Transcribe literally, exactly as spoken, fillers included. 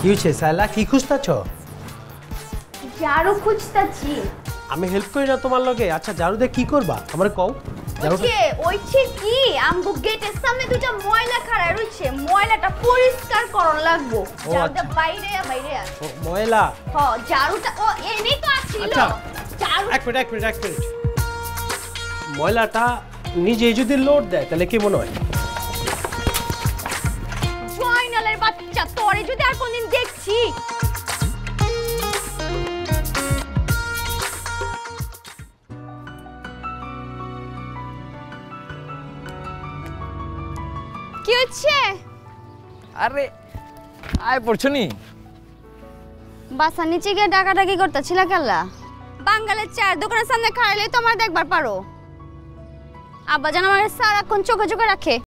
কি হইছে সাইলা কি খুঁজতাছ ঝাড়ু খুঁজতাছি আমি হেল্প করি না তোমার লগে আচ্ছা ঝাড়ু দিয়ে কি করবা আমারে কও ওকে ওইছে কি আমগো গেটের সামনে দুটো ময়লা খাড়া রইছে ময়লাটা পরিষ্কার করন লাগবো ঝাড়ুটা বাইরে বাইরে আস ও ময়লা হ ঝাড়ুটা ও এনে তো আছিল আচ্ছা ঝাড়ু এক মিনিট এক মিনিট এক মিনিট ময়লাটা নিজে যদি লোড দেয় তাহলে কি মনে হয় জয়নালের বাচ্চা তোরে যদি আর কোনদিন দেখছি কি হচ্ছে আরে আয় পড়ছনি বাসা নিচে গিয়ে ডাকাডাকি করতেছিল কেলা বাঙালির চার দোকানের সামনে খাইলে তোমার দেখবার পারো আব্বা জান আমার সারাক্ষণ চোখে চোখে রাখে